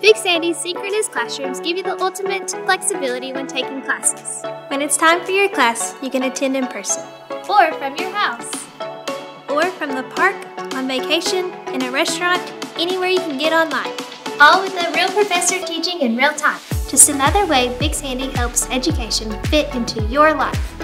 Big Sandy's Synchronous classrooms give you the ultimate flexibility when taking classes. When it's time for your class, you can attend in person. Or from your house. Or from the park, on vacation, in a restaurant, anywhere you can get online. All with a real professor teaching in real time. Just another way Big Sandy helps education fit into your life.